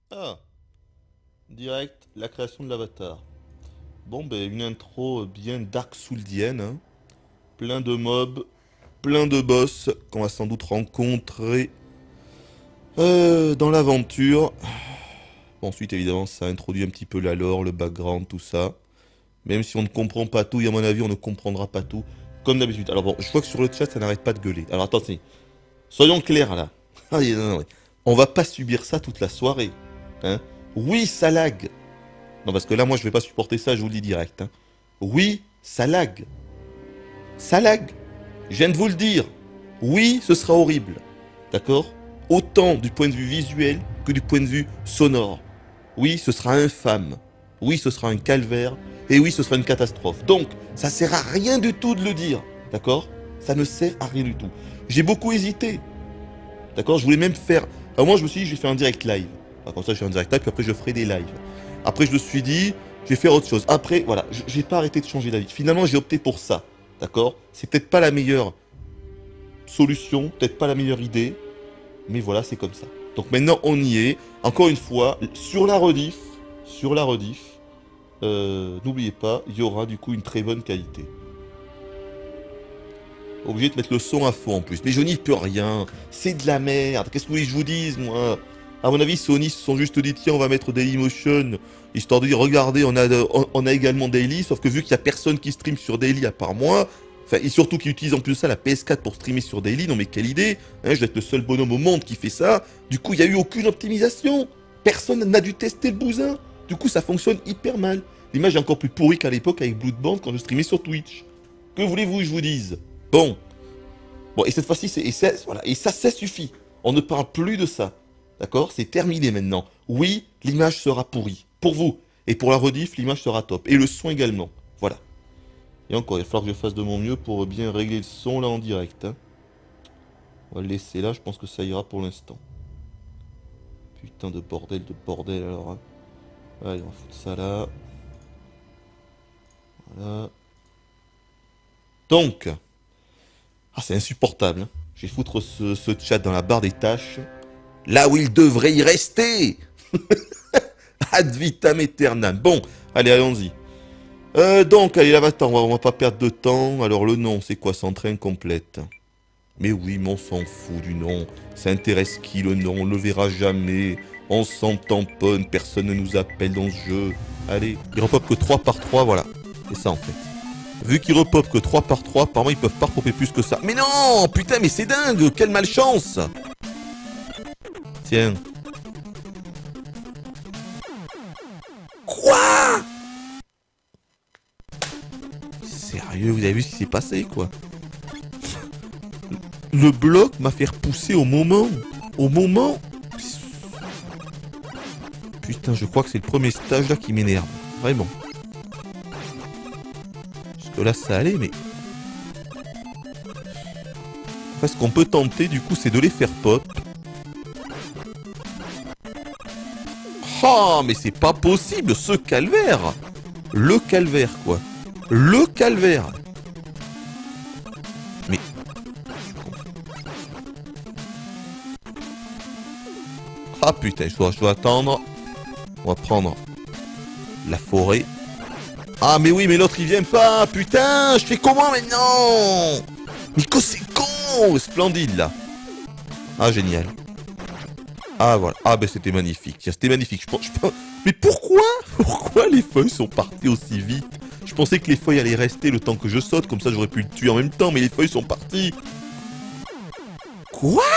Ah, direct, la création de l'avatar. Bon, ben, une intro bien Dark Souldienne, hein. Plein de mobs, plein de boss qu'on va sans doute rencontrer dans l'aventure. Bon, ensuite, évidemment, ça introduit un petit peu la lore, le background, tout ça. Même si on ne comprend pas tout, et à mon avis, on ne comprendra pas tout, comme d'habitude. Alors bon, je vois que sur le chat, ça n'arrête pas de gueuler. Alors attendez, soyons clairs là. Allez, non, non, ouais. On va pas subir ça toute la soirée. Hein. Oui, ça lag. Non, parce que là, moi, je vais pas supporter ça, je vous le dis direct. Hein. Oui, ça lag. Ça lag. Je viens de vous le dire. Oui, ce sera horrible. D'accord. Autant du point de vue visuel que du point de vue sonore. Oui, ce sera infâme. Oui, ce sera un calvaire. Et oui, ce sera une catastrophe. Donc, ça sert à rien du tout de le dire. D'accord. Ça ne sert à rien du tout. J'ai beaucoup hésité. D'accord. Je voulais même faire... Alors moi, je me suis dit, je vais faire un direct live. Alors, comme ça, je fais un direct live, puis après, je ferai des lives. Après, je me suis dit, je vais faire autre chose. Après, voilà, j'ai pas arrêté de changer d'avis. Finalement, j'ai opté pour ça. D'accord. C'est peut-être pas la meilleure solution, peut-être pas la meilleure idée, mais voilà, c'est comme ça. Donc maintenant, on y est. Encore une fois, sur la rediff, n'oubliez pas, il y aura du coup une très bonne qualité. Obligé de mettre le son à fond en plus. Mais je n'y peux rien. C'est de la merde. Qu'est-ce que vous voulez que je vous dise, moi? À mon avis, Sony se sont juste dit, tiens, on va mettre Dailymotion, histoire de dire, regardez, on a également Daily, sauf que vu qu'il n'y a personne qui stream sur Daily à part moi, enfin, et surtout qui utilise en plus ça la PS4 pour streamer sur Daily, non mais quelle idée, hein, je vais être le seul bonhomme au monde qui fait ça. Du coup, il n'y a eu aucune optimisation. Personne n'a dû tester le bousin. Du coup, ça fonctionne hyper mal. L'image est encore plus pourrie qu'à l'époque avec Bloodborne quand je streamais sur Twitch. Que voulez-vous que je vous dise? Bon. Bon, et cette fois-ci, voilà, et ça suffit. On ne parle plus de ça. D'accord. C'est terminé maintenant. Oui, l'image sera pourrie. Pour vous. Et pour la rediff, l'image sera top. Et le son également. Voilà. Et encore, il va falloir que je fasse de mon mieux pour bien régler le son là en direct. Hein. On va le laisser là, je pense que ça ira pour l'instant. Putain de bordel alors. Hein. Allez, on va foutre ça là. Voilà. Donc. Ah, c'est insupportable. Hein. Je vais foutre ce chat dans la barre des tâches. Là où il devrait y rester. Ad vitam aeternam. Bon, allez, allons-y. Donc, allez, l'avatar, on va pas perdre de temps. Alors, le nom, c'est quoi? S'entraîne complète. Mais oui, mais on s'en fout du nom. Ça intéresse qui le nom? On le verra jamais. On s'en tamponne, personne ne nous appelle dans ce jeu. Allez, il repop que 3 par 3, voilà. C'est ça en fait. Vu qu'il repop que 3 par 3, apparemment ils peuvent pas repopper plus que ça. Mais non! Putain, mais c'est dingue! Quelle malchance! Tiens. Quoi? Sérieux, vous avez vu ce qui s'est passé, quoi? Le bloc m'a fait repousser au moment. Au moment. Putain, je crois que c'est le premier stage là qui m'énerve. Vraiment. Parce que là, ça allait, mais... Enfin, ce qu'on peut tenter, du coup, c'est de les faire pop. Oh, mais c'est pas possible, ce calvaire! Le calvaire, quoi. Le calvaire! Mais... Ah putain, je dois attendre. On va prendre la forêt. Ah mais oui, mais l'autre il vient pas. Putain, je fais comment maintenant? Nico, c'est con. Splendide là. Ah génial. Ah voilà. Ah ben c'était magnifique. Tiens, c'était magnifique. Mais pourquoi? Pourquoi les feuilles sont parties aussi vite? Je pensais que les feuilles allaient rester le temps que je saute. Comme ça j'aurais pu le tuer en même temps. Mais les feuilles sont parties. Quoi?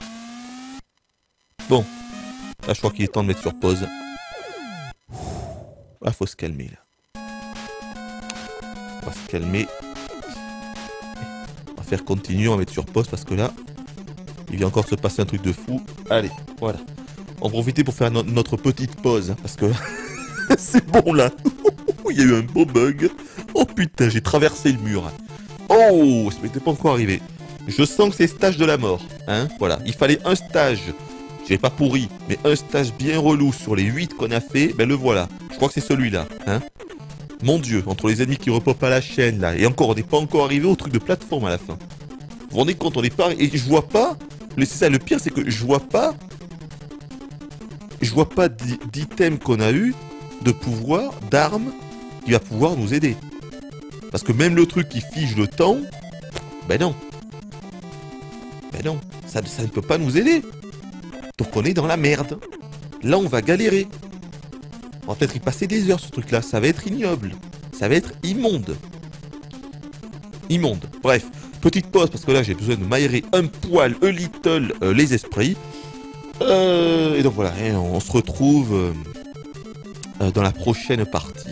Bon. Là je crois qu'il est temps de mettre sur pause. Ah faut se calmer là. On va se calmer. On va faire continuer, on va mettre sur pause parce que là, il vient encore de se passer un truc de fou. Allez, voilà. On va profiter pour faire notre petite pause. Hein, parce que c'est bon là. Il y a eu un beau bug. Oh putain, j'ai traversé le mur. Oh, ça m'était pas encore arrivé. Je sens que c'est stage de la mort. Hein, voilà. Il fallait un stage. J'ai pas pourri, mais un stage bien relou sur les 8 qu'on a fait. Ben le voilà. Je crois que c'est celui-là. Hein. Mon dieu, entre les ennemis qui repopent à la chaîne là, et encore, on n'est pas encore arrivé au truc de plateforme à la fin. Vous vous rendez compte, on n'est pas... Et je vois pas... C'est ça, le pire, c'est que je vois pas... je vois pas d'item qu'on a eu, de pouvoir, d'armes, qui va pouvoir nous aider. Parce que même le truc qui fige le temps, ben non. Ben non, ça ne peut pas nous aider. Donc on est dans la merde. Là, on va galérer. On va peut-être y passer des heures, ce truc-là. Ça va être ignoble. Ça va être immonde. Immonde. Bref, petite pause, parce que là, j'ai besoin de m'aérer un poil, a little, les esprits. Et donc voilà, et on se retrouve dans la prochaine partie.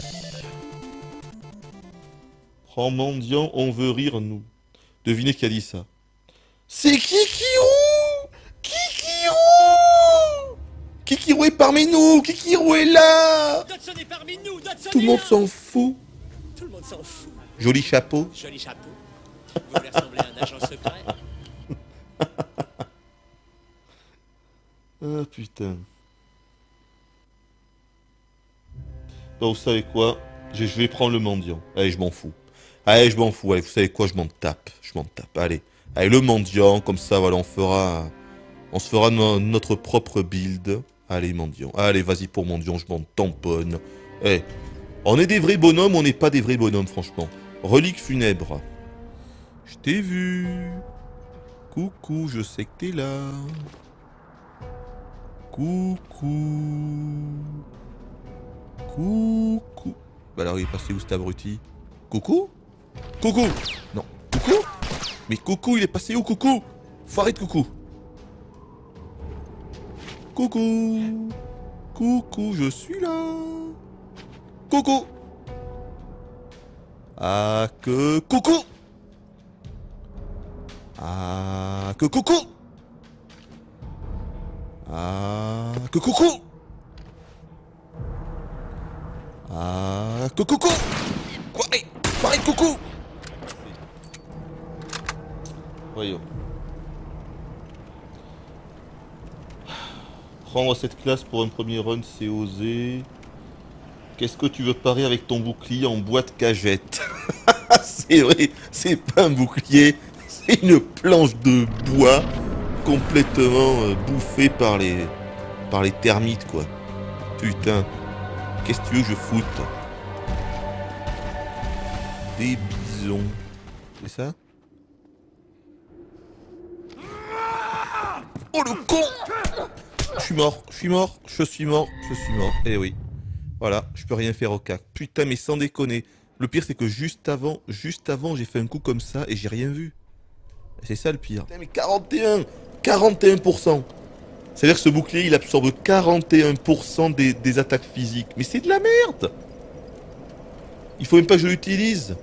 Prends mendiant, on veut rire, nous. Devinez qui a dit ça. C'est Kikirou! Kikirou! Kikirou est parmi nous! Kikirou est là! Dodson est parmi nous! Dodson Tout le monde s'en fout. Tout le monde s'en fout. Joli chapeau. Joli chapeau. Vous voulez ressembler à un agent secret? Ah putain. Bon, vous savez quoi? Je vais prendre le mendiant. Allez, je m'en fous. Allez, je m'en fous. Allez, vous savez quoi? Je m'en tape. Je m'en tape. Allez. Allez, le mendiant. Comme ça, voilà, on se fera notre propre build. Allez, mendiant. Allez, vas-y pour mendiant. Je m'en tamponne. Eh. On est des vrais bonhommes, on n'est pas des vrais bonhommes, franchement. Relique funèbre. Je t'ai vu. Coucou, je sais que t'es là. Coucou. Coucou. Bah alors, il est passé où cet abruti? Coucou? Coucou! Non. Coucou? Mais coucou, il est passé où, coucou? Faut arrêter, coucou. Coucou. Coucou, je suis là. Coucou. Ah que coucou. Ah que coucou. Ah que coucou. Ah que coucou. Quoi? Pareil coucou. Voyons. Prendre cette classe pour un premier run, c'est osé. Qu'est-ce que tu veux parer avec ton bouclier en bois de cagette? C'est vrai, c'est pas un bouclier, c'est une planche de bois complètement bouffée par les termites, quoi. Putain, qu'est-ce que tu veux que je foute? Des bisons. C'est ça? Oh le con! Je suis mort, je suis mort, je suis mort, je suis mort. Eh oui. Voilà, je peux rien faire au cac. Putain, mais sans déconner. Le pire, c'est que juste avant, j'ai fait un coup comme ça et j'ai rien vu. C'est ça le pire. Putain, mais 41%. C'est-à-dire que ce bouclier, il absorbe 41% des attaques physiques. Mais c'est de la merde! Il faut même pas que je l'utilise.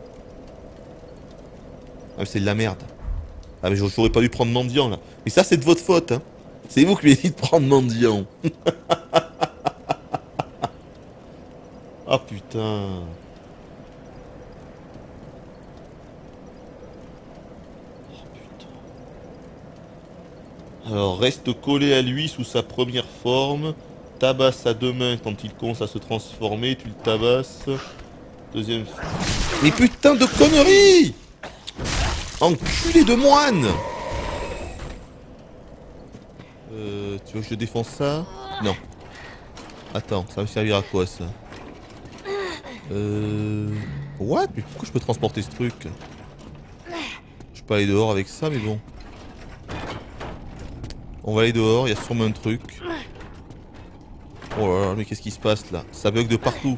Ah, mais c'est de la merde. Ah, mais j'aurais pas dû prendre mendiant, là. Mais ça, c'est de votre faute, hein. C'est vous qui m'avez dit de prendre mendiant. Ah putain. Oh putain. Alors reste collé à lui sous sa première forme. Tabasse à deux mains quand il commence à se transformer. Tu le tabasses. Deuxième. Mais putain de conneries! Enculé de moine! Tu veux que je défonce ça? Non. Attends, ça va me servir à quoi ça? What? Mais pourquoi je peux transporter ce truc? Je peux aller dehors avec ça, mais bon. On va aller dehors, il y a sûrement un truc. Oh là là, mais qu'est-ce qui se passe là? Ça bug de partout.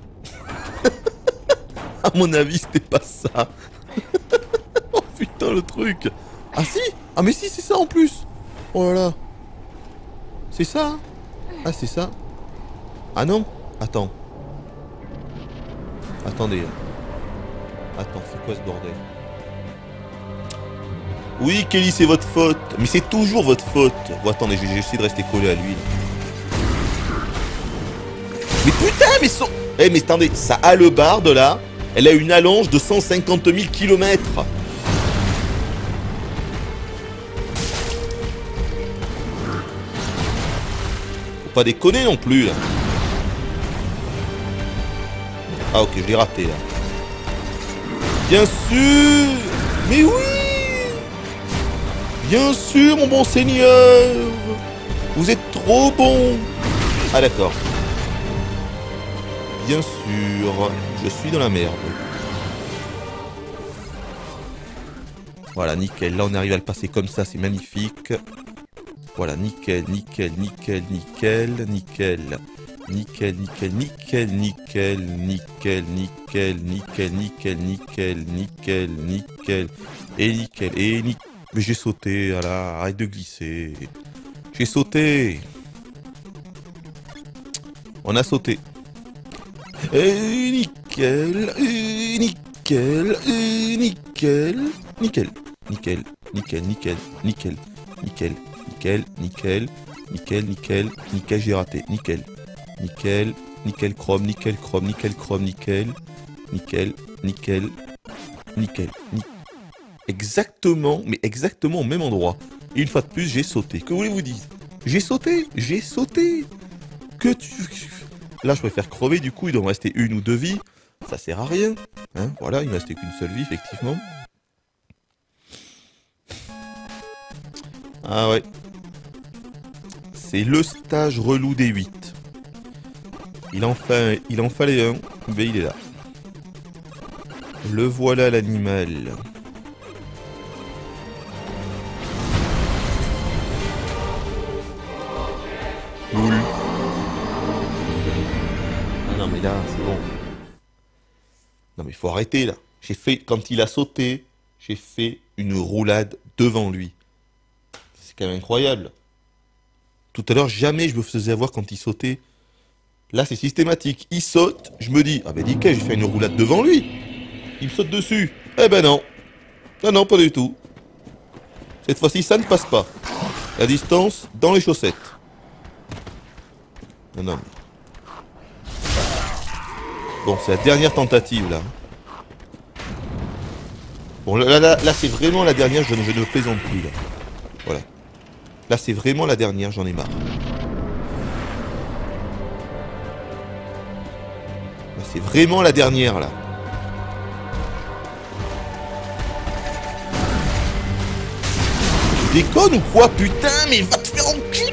À mon avis, c'était pas ça. Oh putain, le truc. Ah si? Ah mais si, c'est ça en plus. Oh là là. C'est ça, hein? Ah, c'est ça? Ah non? Attends. Attendez. Attends, c'est quoi ce bordel? Oui, Kelly, c'est votre faute. Mais c'est toujours votre faute. Bon, attendez, j'ai essayé de rester collé à lui. Là. Mais putain, mais son... Eh, mais attendez, sa hallebarde, là, elle a une allonge de 150 000 km. Faut pas déconner non plus, là. Ah, ok, je l'ai raté, là. Bien sûr! Mais oui! Bien sûr, mon bon seigneur! Vous êtes trop bon! Ah d'accord. Bien sûr, je suis dans la merde. Voilà, nickel. Là, on arrive à le passer comme ça, c'est magnifique. Voilà, nickel, nickel, nickel, nickel, nickel. Nickel, nickel, nickel, nickel, nickel, nickel, nickel, nickel, nickel, nickel, nickel. Et nickel, et nickel. Mais j'ai sauté, voilà, arrête de glisser. J'ai sauté. On a sauté. Et nickel, et nickel, et nickel. Nickel, nickel, nickel, nickel, nickel, nickel, nickel, nickel, nickel, nickel, nickel, j'ai raté, nickel, nickel, nickel, chrome, nickel, chrome, nickel, chrome, nickel, nickel, nickel, nickel, exactement, mais exactement au même endroit. Et une fois de plus, j'ai sauté. Que voulez-vous dire? J'ai sauté, j'ai sauté. Que tu... Là, je préfère crever, du coup, il doit me rester une ou deux vies. Ça sert à rien. Hein, voilà, il ne me restait qu'une seule vie, effectivement. Ah ouais. C'est le stage relou des 8. Il en fallait un, mais il est là. Le voilà l'animal. Loul. Ah non mais là, c'est bon. Non mais il faut arrêter là. J'ai fait, quand il a sauté, j'ai fait une roulade devant lui. C'est quand même incroyable. Tout à l'heure, jamais je me faisais avoir quand il sautait. Là, c'est systématique. Il saute, je me dis, ah ben nickel, j'ai fait une roulade devant lui. Il me saute dessus. Eh ben non. Non, non, pas du tout. Cette fois-ci, ça ne passe pas. La distance dans les chaussettes. Non, non. Bon, c'est la dernière tentative, là. Bon, là c'est vraiment la dernière, je ne plaisante plus, là. Voilà. Là, c'est vraiment la dernière, j'en ai marre. Là, c'est vraiment la dernière, là. Tu déconnes ou quoi, putain? Mais va te faire enculer!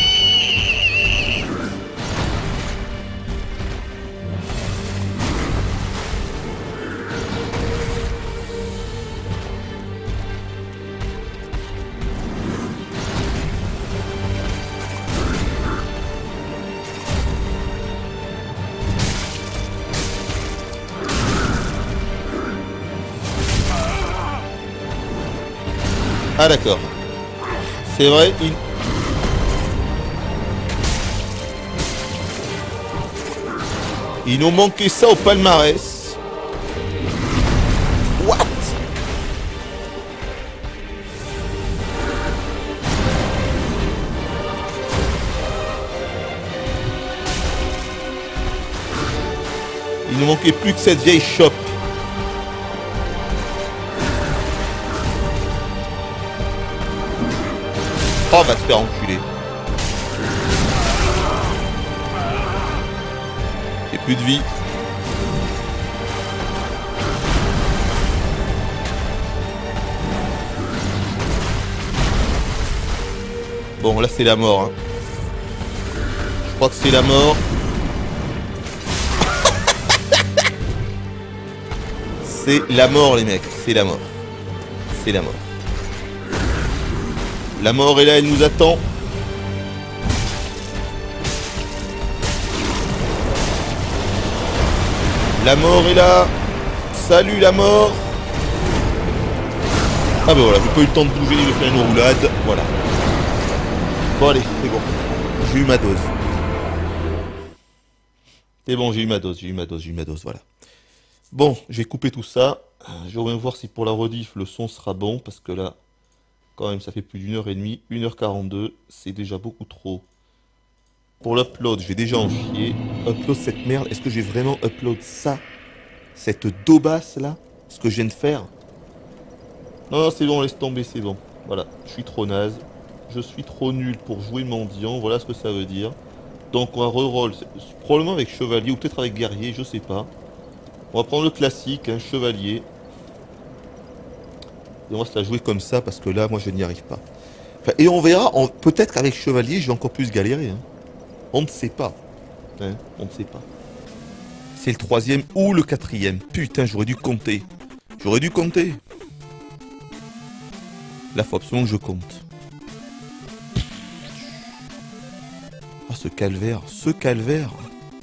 Ah d'accord. C'est vrai, il nous manquait ça au palmarès. What? Il nous manquait plus que cette vieille chope. Oh, va te faire enculer. J'ai plus de vie. Bon, là c'est la mort. Hein. Je crois que c'est la mort. C'est la mort, les mecs. C'est la mort. C'est la mort. La mort est là, elle nous attend. La mort est là. Salut la mort. Ah ben voilà, j'ai pas eu le temps de bouger ni de faire une roulade. Voilà. Bon allez, c'est bon. J'ai eu ma dose. C'est bon, j'ai eu ma dose, j'ai eu ma dose, j'ai eu ma dose, voilà. Bon, je vais couper tout ça. Je vais voir si pour la rediff le son sera bon, parce que là... Quand même, ça fait plus d'une heure et demie, 1h42, c'est déjà beaucoup trop. Pour l'upload, je vais déjà en chier. Upload cette merde, est-ce que j'ai vraiment upload ça? Cette daubasse là? Ce que je viens de faire? Non, non, c'est bon, laisse tomber, c'est bon. Voilà, je suis trop naze. Je suis trop nul pour jouer mendiant, voilà ce que ça veut dire. Donc on va reroll, probablement avec chevalier, ou peut-être avec guerrier, je sais pas. On va prendre le classique, hein, chevalier. Et on va se la jouer comme ça parce que là, moi, je n'y arrive pas. Enfin, et on verra, peut-être qu'avec chevalier, je vais encore plus galérer. Hein. On ne sait pas. Hein, on ne sait pas. C'est le 3e ou le 4e. Putain, j'aurais dû compter. J'aurais dû compter. Là, faut absolument que je compte. Ah, ce calvaire. Ce calvaire.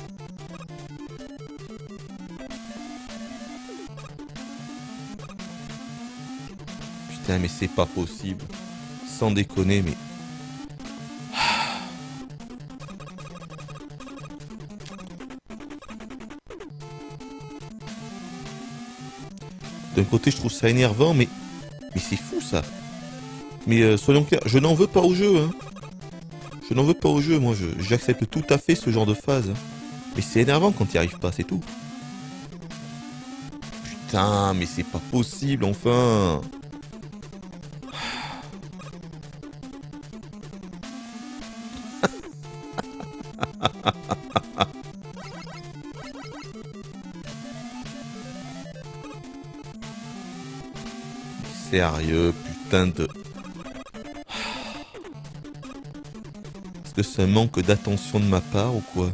Putain, mais c'est pas possible. Sans déconner, mais... D'un côté, je trouve ça énervant, mais c'est fou, ça. Mais soyons clairs, je n'en veux pas au jeu, hein. Je n'en veux pas au jeu, moi, j'accepte tout à fait ce genre de phase. Hein. Mais c'est énervant quand il n'y arrive pas, c'est tout. Putain, mais c'est pas possible, enfin. Sérieux, putain de... Est-ce que c'est un manque d'attention de ma part ou quoi?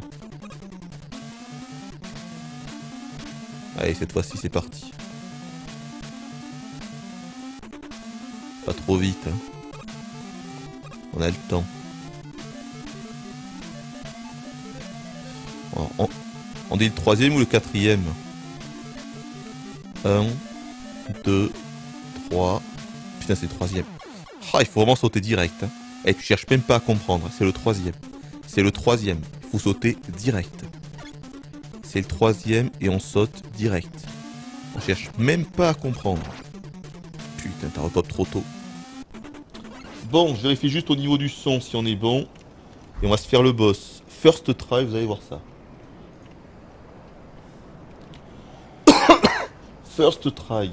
Allez, cette fois-ci, c'est parti. Pas trop vite, hein. On a le temps. Alors, on dit le 3e ou le 4e? 1, 2, 3... Putain, c'est le 3e. Ah, il faut vraiment sauter direct. Hein. Et tu cherches même pas à comprendre. C'est le 3e. C'est le 3e. Il faut sauter direct. C'est le 3e et on saute direct. On cherche même pas à comprendre. Putain, t'as repop trop tôt. Bon, je vérifie juste au niveau du son si on est bon. Et on va se faire le boss. First try, vous allez voir ça. First try.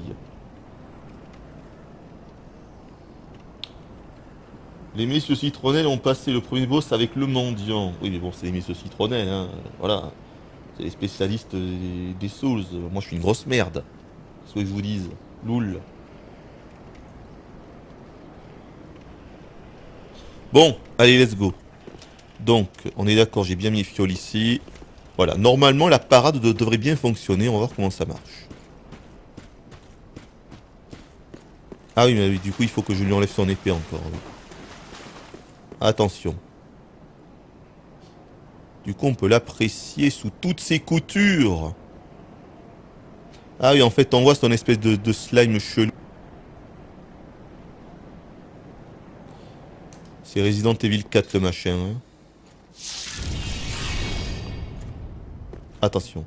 Les messieurs citronnelles ont passé le premier boss avec le mendiant. Oui, mais bon, c'est les messieurs citronnelles, hein. Voilà. C'est les spécialistes des Souls. Moi, je suis une grosse merde. C'est ce que je vous dise. Loul. Bon, allez, let's go. Donc, on est d'accord, j'ai bien mis fiole ici. Voilà, normalement, la parade devrait bien fonctionner. On va voir comment ça marche. Ah oui, mais du coup, il faut que je lui enlève son épée encore. Oui. Attention. Du coup, on peut l'apprécier sous toutes ses coutures. Ah oui, en fait, on voit son espèce de slime chelou. C'est Resident Evil 4 le machin. Hein. Attention.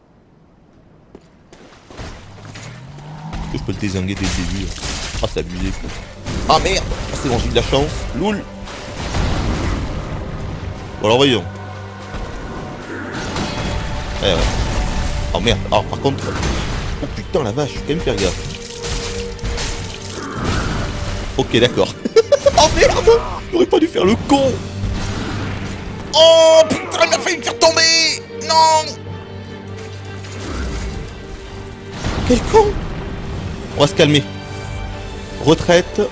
Est-ce que je peux le dézinguer dès le début? Ah, c'est abusé quoi. Ah merde! Ah, c'est bon, j'ai eu de la chance. Loul! Bon, alors voyons. Eh ouais. Oh merde. Ah, par contre. Oh putain, la vache, je vais quand même faire gaffe. Ok, d'accord. Oh merde! J'aurais pas dû faire le con! Oh putain, il m'a failli me faire tomber! Non! Quel con! On va se calmer. Retraite.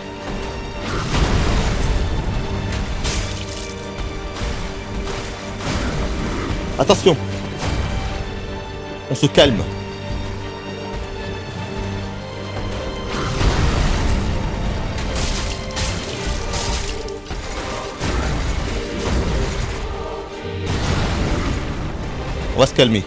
Attention. On se calme. On va se calmer.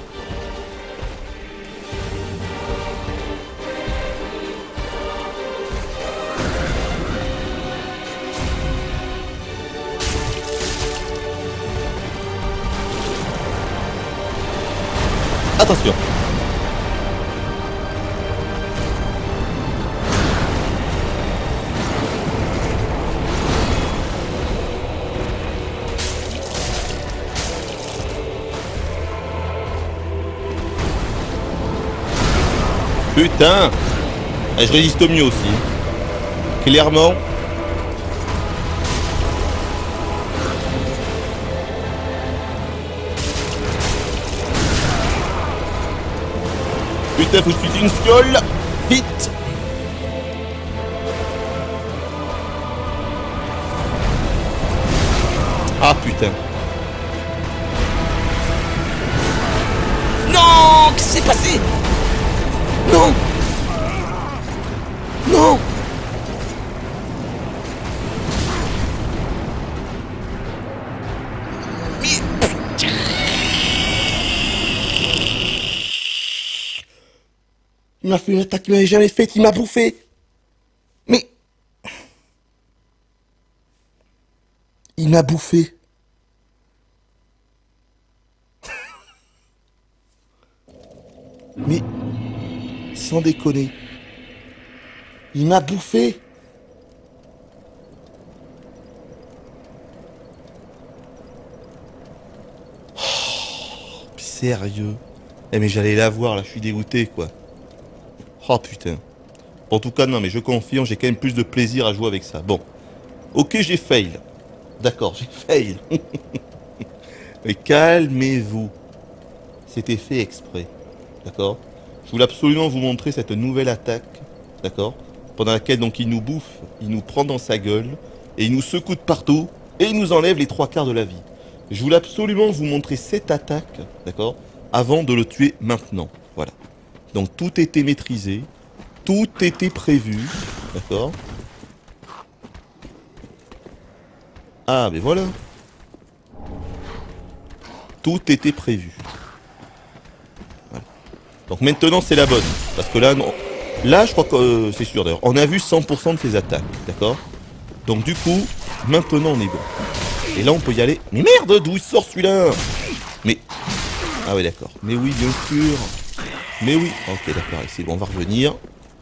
Attention. Putain. Et je résiste mieux aussi. Clairement. Putain, faut que je suis une fiole. Vite. Ah putain. s'est passé? Non! Non! Il m'a fait une attaque qu'il m'avait jamais faite, il m'a bouffé. Mais... Il m'a bouffé. Mais... Sans déconner. Il m'a bouffé. Oh, sérieux. Eh mais j'allais la voir là, je suis dégoûté quoi. Oh putain. En tout cas, non, mais je confirme, j'ai quand même plus de plaisir à jouer avec ça. Bon. Ok, j'ai fail. D'accord, j'ai fail. Mais calmez-vous. C'était fait exprès. D'accord? Je voulais absolument vous montrer cette nouvelle attaque. D'accord? Pendant laquelle, donc, il nous bouffe, il nous prend dans sa gueule, et il nous secoue de partout, et il nous enlève les 3/4 de la vie. Je voulais absolument vous montrer cette attaque, d'accord? Avant de le tuer maintenant. Voilà. Donc tout était maîtrisé, tout était prévu, d'accord? Ah, mais voilà. Tout était prévu. Voilà. Donc maintenant c'est la bonne, parce que là, non. Là je crois que c'est sûr d'ailleurs, on a vu 100% de ses attaques, d'accord? Donc du coup, maintenant on est bon. Et là on peut y aller. Mais merde, d'où il sort celui-là? Mais... Ah ouais d'accord, mais oui bien sûr. Mais oui, ok d'accord, c'est bon, on va revenir.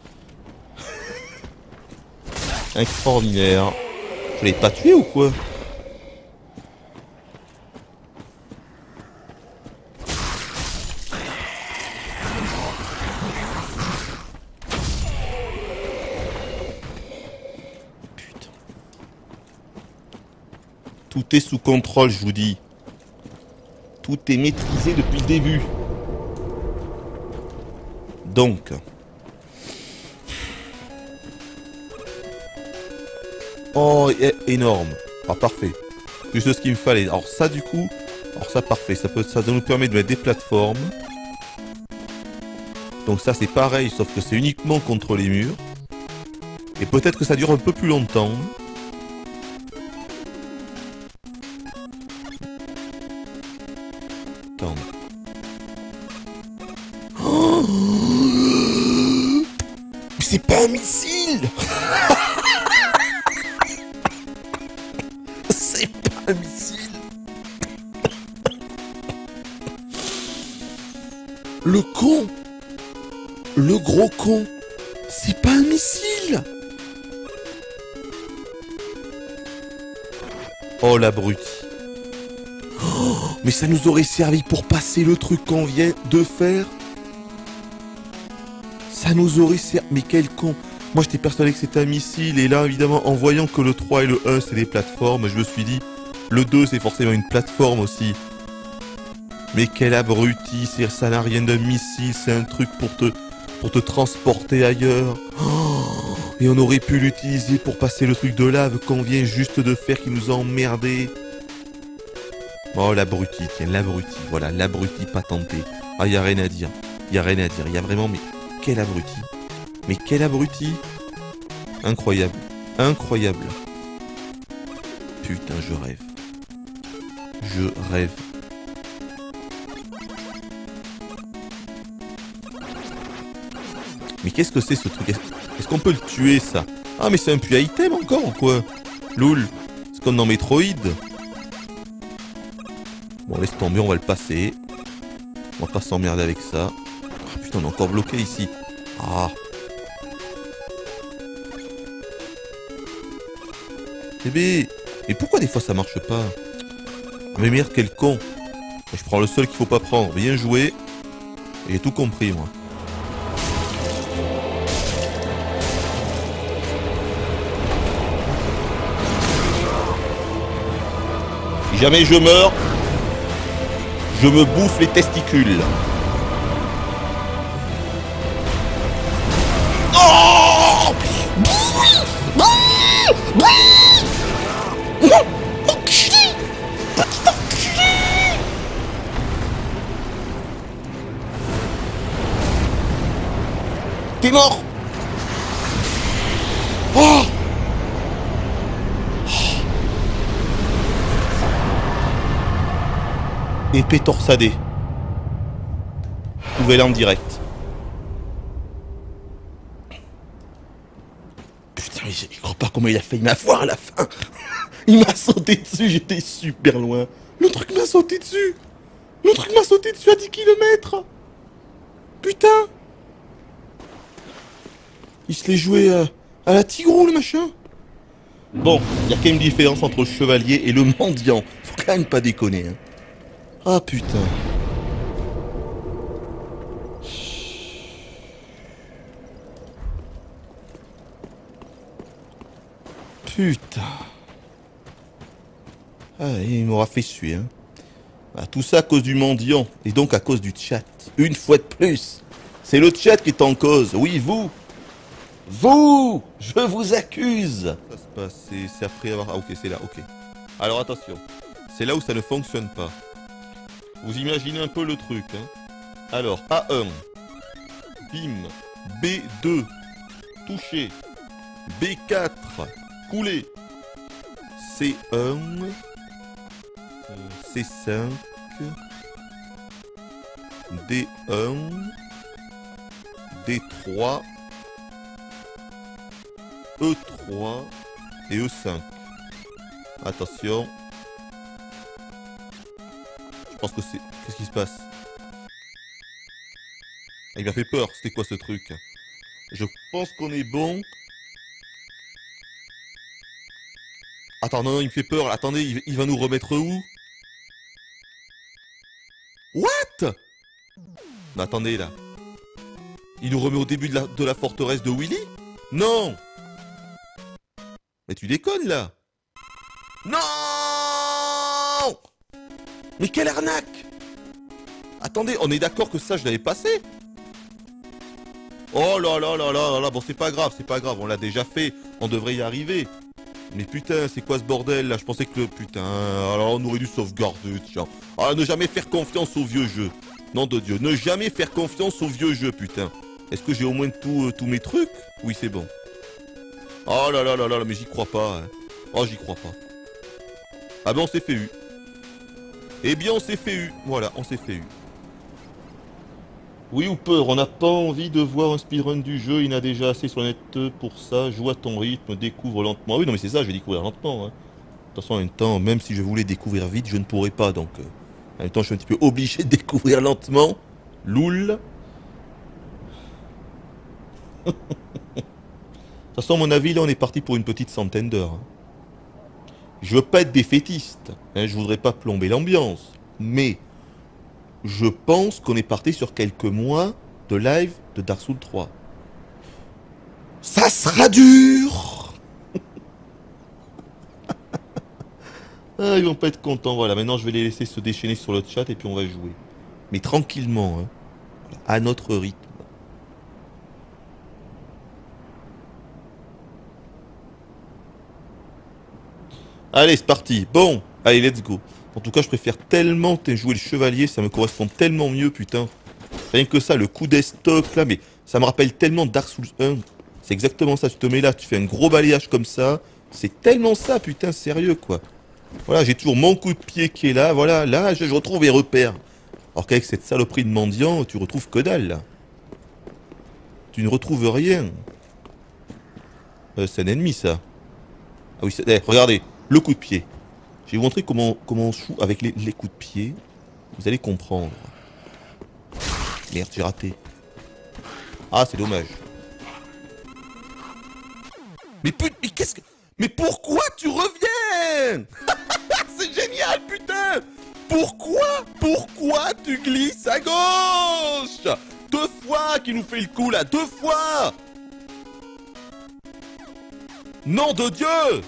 Extraordinaire. Je l'ai pas tué ou quoi? Putain. Tout est sous contrôle, je vous dis. Tout est maîtrisé depuis le début. Donc... Oh, énorme. Ah, parfait. Juste ce qu'il me fallait. Alors ça, du coup... Alors ça, parfait. Ça nous permet de mettre des plateformes. Donc ça, c'est pareil, sauf que c'est uniquement contre les murs. Et peut-être que ça dure un peu plus longtemps. Attends. Oh, mais c'est pas un missile. C'est pas un missile. Le con. Le gros con. C'est pas un missile. Oh l'abruti. Oh, mais ça nous aurait servi pour passer le truc qu'on vient de faire. Ça nous aurait servi... Mais quel con. Moi j'étais persuadé que c'était un missile. Et là évidemment en voyant que le 3 et le 1 c'est des plateformes, je me suis dit... Le 2 c'est forcément une plateforme aussi. Mais quel abruti. Ça n'a rien d'un missile. C'est un truc pour te transporter ailleurs. Oh, et on aurait pu l'utiliser pour passer le truc de lave qu'on vient juste de faire qui nous a emmerdés. Oh l'abruti, tiens, l'abruti, voilà, l'abruti patenté. Ah, y a rien à dire, y a rien à dire, y a vraiment, mais quel abruti. Mais quel abruti. Incroyable, incroyable. Putain, je rêve. Je rêve. Mais qu'est-ce que c'est ce truc? Est-ce qu'on peut le tuer ça? Ah mais c'est un puits item encore ou quoi? Loul. C'est comme dans Metroid. Bon laisse tomber, on va le passer. On va pas s'emmerder avec ça. Oh, putain on est encore bloqué ici. Ah. Bébé. Mais pourquoi des fois ça marche pas? Mais merde quel con. Je prends le seul qu'il faut pas prendre. Bien joué. J'ai tout compris moi. Si jamais je meurs, je me bouffe les testicules. Oh! T'es mort. Oh. Épée torsadée. Nouvelle arme directe. Putain, mais je crois pas comment il a failli m'avoir à la fin. Il m'a sauté dessus, j'étais super loin. Le truc m'a sauté dessus. Le truc m'a sauté dessus à 10 km. Putain. Il se l'est joué à la tigrou, le machin. Bon, il y a quand même une différence entre le chevalier et le mendiant. Faut quand même pas déconner, hein. Ah putain. Putain. Ah, il m'aura fait suer, hein. Ah, tout ça à cause du mendiant, et donc à cause du chat. Une fois de plus. C'est le chat qui est en cause. Oui, vous. Vous. Je vous accuse. Ça se passe, c'est après avoir... Ah ok, c'est là, ok. Alors attention. C'est là où ça ne fonctionne pas. Vous imaginez un peu le truc, hein. Alors, A1. Bim. B2. Touché. B4. Coulé. C1. C5. D1. D3. E3. Et E5. Attention. Je pense que c'est... Qu'est-ce qui se passe? Il m'a fait peur. C'était quoi ce truc? Je pense qu'on est bon. Attends, non, il me fait peur. Attendez, il va nous remettre où? What? Non, attendez, là. Il nous remet au début de la forteresse de Willy? Non. Mais tu déconnes, là. Non. Mais quelle arnaque! Attendez, on est d'accord que ça, je l'avais passé? Oh là là là là là, bon c'est pas grave, on l'a déjà fait, on devrait y arriver. Mais putain, c'est quoi ce bordel là? Je pensais que le putain, alors on aurait dû sauvegarder, tiens. Ah, ne jamais faire confiance aux vieux jeux. Nom de Dieu, ne jamais faire confiance aux vieux jeux, putain. Est-ce que j'ai au moins tous mes trucs? Oui, c'est bon. Oh là là là là, mais j'y crois pas. Hein. Oh, j'y crois pas. Ah ben on s'est fait eu. Eh bien, on s'est fait eu. Voilà, on s'est fait eu. Oui ou peur, on n'a pas envie de voir un speedrun du jeu, il n'a déjà assez sur net pour ça, joue à ton rythme, découvre lentement. Ah oui, non mais c'est ça, je vais découvrir lentement. Hein. De toute façon, en même temps, même si je voulais découvrir vite, je ne pourrais pas, donc... en même temps, je suis un petit peu obligé de découvrir lentement. Loul. De toute façon, à mon avis, là, on est parti pour une petite centaine d'heures. Hein. Je veux pas être défaitiste, hein, je voudrais pas plomber l'ambiance, mais je pense qu'on est parti sur quelques mois de live de Dark Souls 3. Ça sera dur. Ah, ils vont pas être contents, voilà, maintenant je vais les laisser se déchaîner sur le chat et puis on va jouer. Mais tranquillement, hein, à notre rythme. Allez, c'est parti. Bon, allez, let's go. En tout cas, je préfère tellement jouer le chevalier, ça me correspond tellement mieux, putain. Rien que ça, le coup d'estoc, là, mais ça me rappelle tellement Dark Souls 1. C'est exactement ça, tu te mets là, tu fais un gros balayage comme ça. C'est tellement ça, putain, sérieux, quoi. Voilà, j'ai toujours mon coup de pied qui est là, voilà, là, je retrouve les repères. Alors qu'avec cette saloperie de mendiant, tu retrouves que dalle, là. Tu ne retrouves rien. C'est un ennemi, ça. Ah oui, regardez. Le coup de pied. Je vais vous montrer comment on joue avec les coups de pied. Vous allez comprendre. Merde, j'ai raté. Ah, c'est dommage. Mais qu'est-ce que... Mais pourquoi tu reviens? C'est génial, putain. Pourquoi tu glisses à gauche? 2 fois qu'il nous fait le coup, là. 2 fois. Nom de Dieu.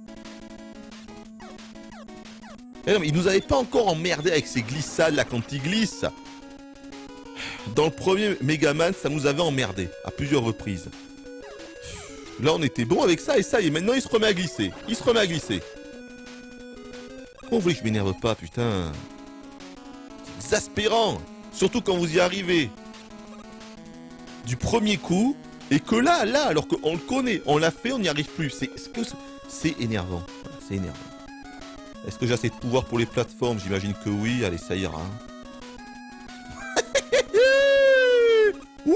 Eh non, mais il nous avait pas encore emmerdé avec ces glissades là quand il glisse. Dans le premier Megaman, ça nous avait emmerdé à plusieurs reprises. Là, on était bon avec ça et ça, et maintenant il se remet à glisser. Comment vous voulez que je m'énerve pas, putain? C'est exaspérant. Surtout quand vous y arrivez. Du premier coup, Et que là, alors qu'on le connaît, on l'a fait, on n'y arrive plus. C'est énervant. Voilà, c'est énervant. Est-ce que j'ai assez de pouvoir pour les plateformes? J'imagine que oui. Allez, ça ira. Wouh!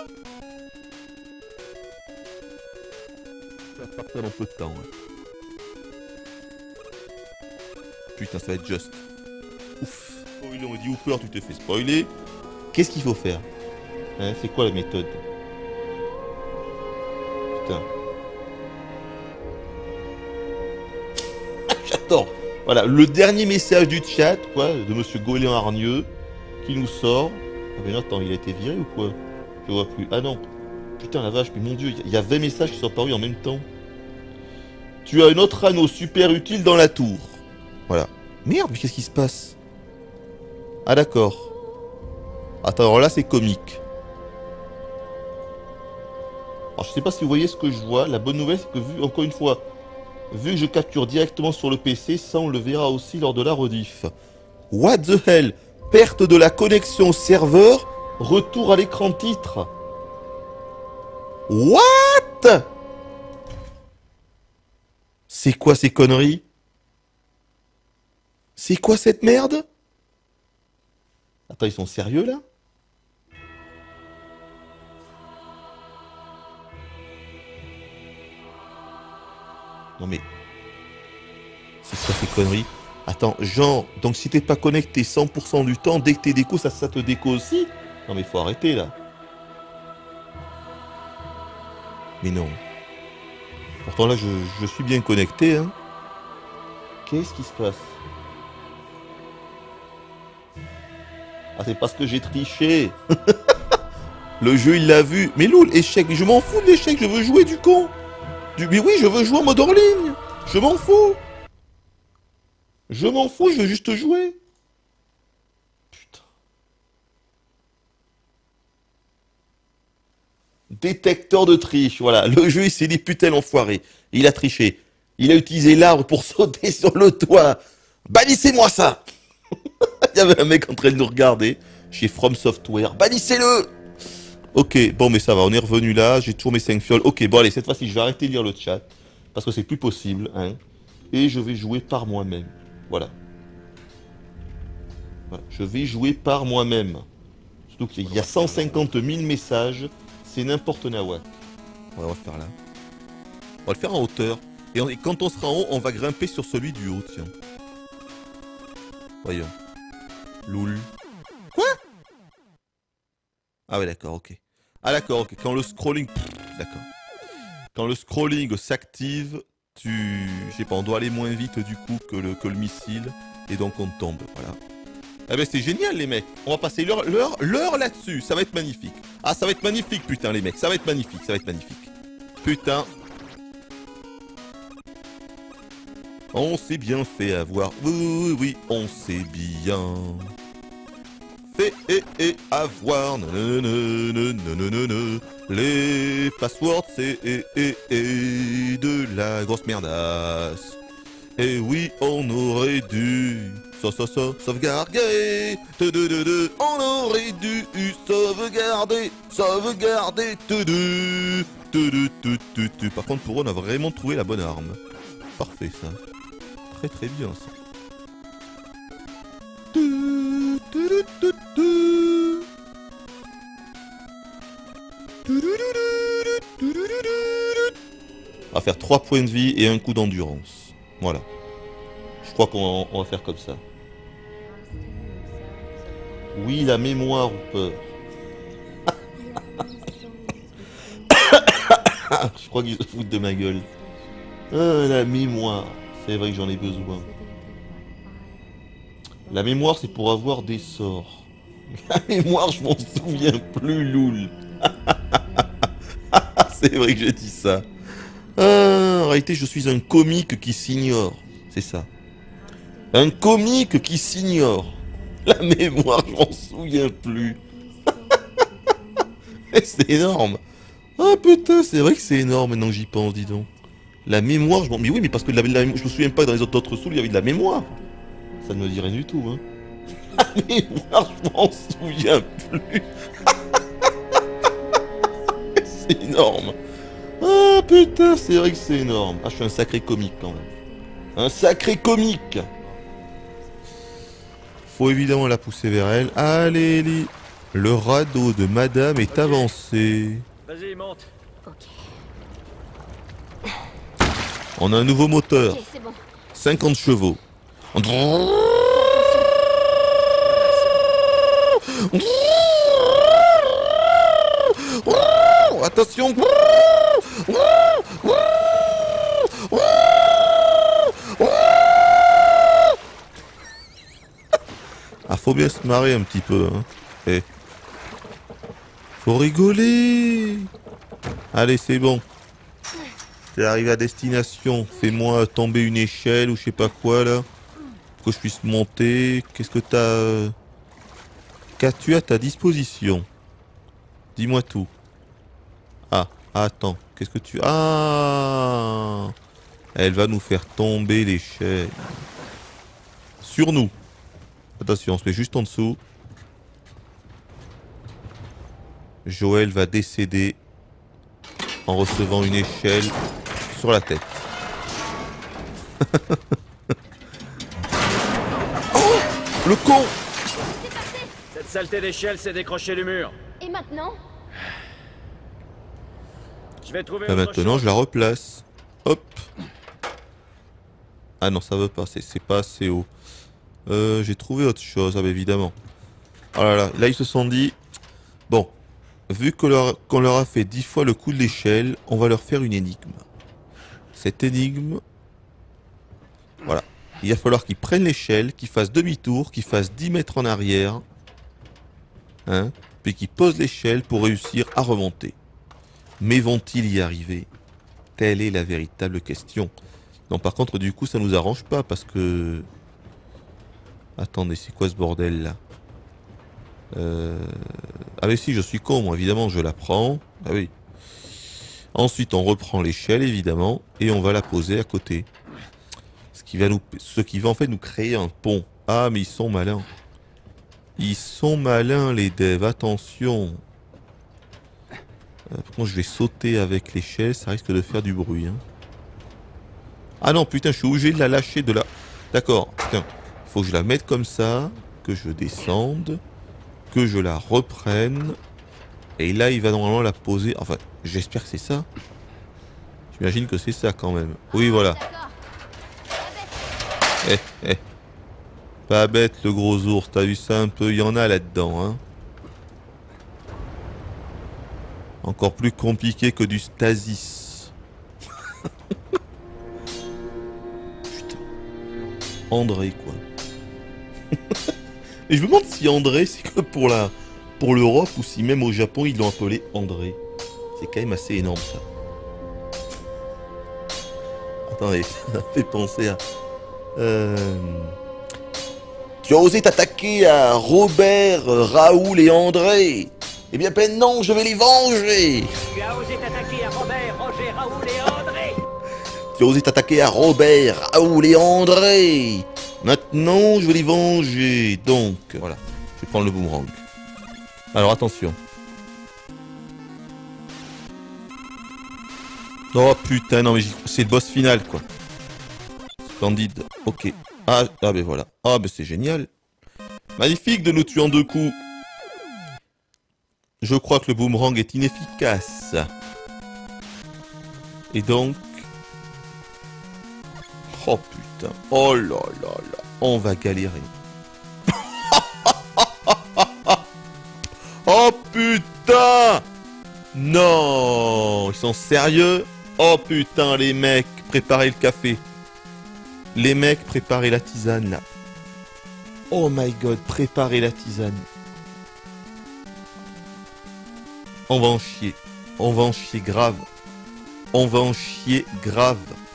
Ça va partir dans peu de temps. Hein. Putain, ça va être juste. Ouf. Spoiler, on dit Hooper, tu te fais spoiler. Qu'est-ce qu'il faut faire? Hein, c'est quoi la méthode? Putain. J'adore. Voilà, le dernier message du chat, quoi, de Monsieur Goéland Hargneux, qui nous sort. Ah mais attends, il a été viré ou quoi? Je vois plus. Ah non. Putain la vache, mais mon dieu, il y a 20 messages qui sont apparus en même temps. Tu as un autre anneau super utile dans la tour. Voilà. Merde, mais qu'est-ce qui se passe? Ah d'accord. Attends, alors là c'est comique. Alors je sais pas si vous voyez ce que je vois. La bonne nouvelle c'est que vu, encore une fois, vu que je capture directement sur le PC, ça on le verra aussi lors de la rediff. What the hell? Perte de la connexion au serveur, retour à l'écran titre. What? C'est quoi ces conneries? C'est quoi cette merde? Attends, ils sont sérieux là? Non mais... C'est quoi ces conneries? Attends, genre, donc si t'es pas connecté 100% du temps, dès que t'es déco, ça te déco aussi? Non mais faut arrêter là. Mais non. Pourtant là, je suis bien connecté, hein. Qu'est-ce qui se passe? Ah, c'est parce que j'ai triché. Le jeu, il l'a vu. Mais loul, échec. Mais je m'en fous de l'échec, je veux jouer du con. Mais oui, je veux jouer en mode hors ligne. Je m'en fous. Je m'en fous, je veux juste jouer. Putain. Détecteur de triche, voilà. Le jeu, il s'est dit, putain, l'enfoiré. Il a triché. Il a utilisé l'arbre pour sauter sur le toit. Bannissez-moi ça. Il y avait un mec en train de nous regarder chez From Software. Bannissez-le. Ok, bon, mais ça va, on est revenu là. J'ai toujours mes 5 fioles. Ok, bon, allez, cette fois-ci, je vais arrêter de lire le chat. Parce que c'est plus possible, hein. Et je vais jouer par moi-même. Voilà. Voilà. Je vais jouer par moi-même. Surtout qu'il y a 150 000 messages. C'est n'importe nawak. On va le faire là. On va le faire en hauteur. Et quand on sera en haut, on va grimper sur celui du haut, tiens. Voyons. Loul. Quoi? Ah ouais, d'accord, ok. Ah d'accord, ok. Quand le scrolling... D'accord. Quand le scrolling s'active, je sais pas, on doit aller moins vite du coup que le missile. Et donc on tombe, voilà. Ah ben c'est génial les mecs. On va passer l'heure là-dessus. Ça va être magnifique. Ah ça va être magnifique putain les mecs. Ça va être magnifique, ça va être magnifique. Putain. On s'est bien fait avoir. Oui, oui, on s'est bien fait avoir. Les passwords c'est de la grosse merdasse. Et oui, on aurait dû sauvegarder. On aurait dû sauvegarder. Par contre, pour eux, on a vraiment trouvé la bonne arme. Parfait, ça. Très très bien, ça. On va faire 3 points de vie et un coup d'endurance. Voilà. Je crois qu'on va faire comme ça. Oui, la mémoire ou peur. Je crois qu'ils se foutent de ma gueule. Ah, la mémoire. C'est vrai que j'en ai besoin. La mémoire, c'est pour avoir des sorts. La mémoire, je m'en souviens plus, loul. C'est vrai que je dis ça. Ah, en réalité, je suis un comique qui s'ignore. C'est ça. Un comique qui s'ignore. La mémoire, je m'en souviens plus. C'est énorme. Ah putain, c'est vrai que c'est énorme maintenant que j'y pense, dis donc. La mémoire, je m'en... Mais oui, mais parce que je me souviens pas que dans les autres souls, il y avait de la mémoire. Ça ne me dit rien du tout, hein. La mémoire, je m'en souviens plus. C'est énorme. Ah putain, c'est vrai que c'est énorme. Ah, je suis un sacré comique quand même. Un sacré comique. Faut évidemment la pousser vers elle. Allez, Ellie. Le radeau de madame est avancé. Vas-y, monte. Ok, On a un nouveau moteur. ok, c'est bon. 50 chevaux. Attention. Ah, faut bien se marrer un petit peu, hein. Eh. Faut rigoler. Allez, c'est bon. T'es arrivé à destination. Fais-moi tomber une échelle ou je sais pas quoi, là. Pour que je puisse monter. Qu'est-ce que t'as... Qu'as-tu à ta disposition? Dis-moi tout. Ah, attends. Qu'est-ce que tu... Ah, elle va nous faire tomber l'échelle. Sur nous. Attention, on se met juste en dessous. Joël va décéder en recevant une échelle sur la tête. Oh, le con! Cette saleté d'échelle s'est décrochée du mur. Et maintenant? Je vais trouver Là, autre maintenant, chose. je la replace. Hop. Ah non, ça veut pas, c'est pas assez haut. J'ai trouvé autre chose, ah bah évidemment. Oh là là, là ils se sont dit, bon, vu qu'on leur a fait 10 fois le coup de l'échelle, on va leur faire une énigme. Cette énigme, voilà. Il va falloir qu'ils prennent l'échelle, qu'ils fassent demi-tour, qu'ils fassent 10 mètres en arrière, hein, puis qu'ils posent l'échelle pour réussir à remonter. Mais vont-ils y arriver? Telle est la véritable question. Non, par contre, du coup, ça nous arrange pas parce que... Attendez, c'est quoi ce bordel là? Ah mais si, je suis con, moi, évidemment, je la prends. Ah oui. Ensuite, on reprend l'échelle, évidemment, et on va la poser à côté. Ce qui va en fait nous créer un pont. Ah, mais ils sont malins. Ils sont malins, les devs, attention. Par contre, je vais sauter avec l'échelle, ça risque de faire du bruit. Hein. Ah non, putain, je suis obligé de la lâcher de là. D'accord, putain. Faut que je la mette comme ça, que je descende, que je la reprenne. Et là, il va normalement la poser. Enfin, j'espère que c'est ça. J'imagine que c'est ça quand même. Oui, voilà. Eh. Pas bête le gros ours, t'as vu ça un peu? Il y en a là-dedans, hein. Encore plus compliqué que du stasis. Putain. André, quoi. Et je me demande si André, c'est que pour l'Europe ou si même au Japon, ils l'ont appelé André. C'est quand même assez énorme, ça. Attendez, ça fait penser à... Tu as osé t'attaquer à Robert, Raoul et André. Eh bien, maintenant, je vais les venger. Tu as osé t'attaquer à Robert, Roger, Raoul et André. Tu as osé t'attaquer à Robert, Raoul et André. Maintenant, je vais les venger. Donc, voilà. Je vais prendre le boomerang. Alors, attention. Oh putain, non mais c'est le boss final, quoi. Splendide. Ok. Ah ben voilà. Ah ben c'est génial. Magnifique de nous tuer en 2 coups. Je crois que le boomerang est inefficace. Et donc... Oh putain. Oh là là là. On va galérer. Oh putain. Non. Ils sont sérieux? Oh putain les mecs. Préparez le café. Les mecs, préparez la tisane là. Oh my god, préparez la tisane. On va en chier. On va en chier grave. On va en chier grave.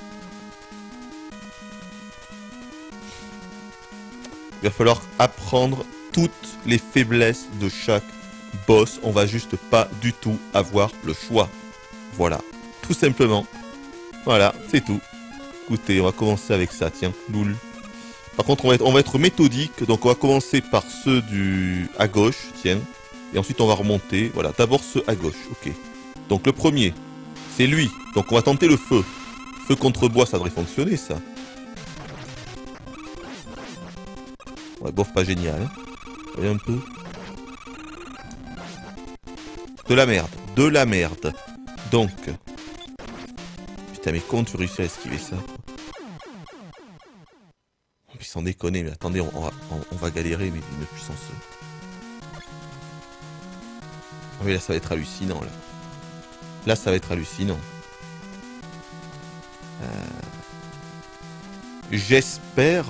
Il va falloir apprendre toutes les faiblesses de chaque boss. On va juste pas du tout avoir le choix. Voilà. Tout simplement. Voilà, c'est tout. Écoutez, on va commencer avec ça, tiens, loul. Par contre, on va être méthodique, donc on va commencer par ceux à gauche, tiens. Et ensuite, on va remonter. Voilà, d'abord ceux à gauche, ok. Donc le premier, c'est lui. Donc on va tenter le feu. Feu contre bois, ça devrait fonctionner, ça. Ouais, bof, pas génial. Hein. Voyez un peu. De la merde. De la merde. Donc. Putain, mais comment tu réussis à esquiver ça? Puis sans déconner, mais attendez, on va galérer, mais d'une puissance. Ah oui, là, ça va être hallucinant, là. Là, ça va être hallucinant. J'espère...